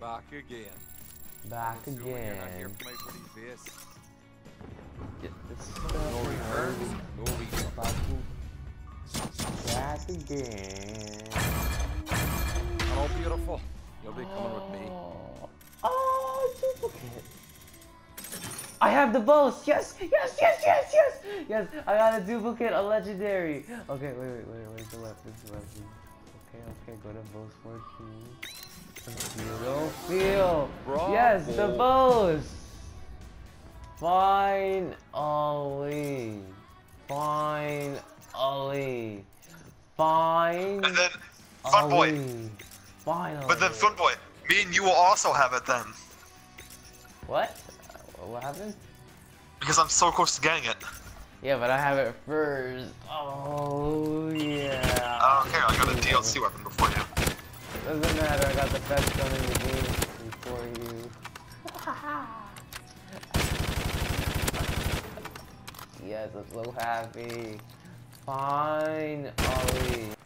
Back again. Back I'm assuming again. You're not here for my pretty face. Get this No stuff returns, no refunds. Back again. Hello, beautiful. You'll be coming with me. Oh, duplicate. I have the boast. Yes, yes, yes, yes, yes, yes. I got a duplicate, a legendary. Okay, wait. Where's the weapons? Okay. Go to boast 14. Feel. Bravo. Yes, the boast. Finally. And then, Fun Boy. Finally. But then, Fun Boy, me and you will also have it then. What? What happened? Because I'm so close to getting it. Yeah, but I have it first. Oh, yeah. I don't care, I got a DLC weapon before you. Doesn't matter, I got the best gun in the game before you. Yes, I'm so happy. Finally.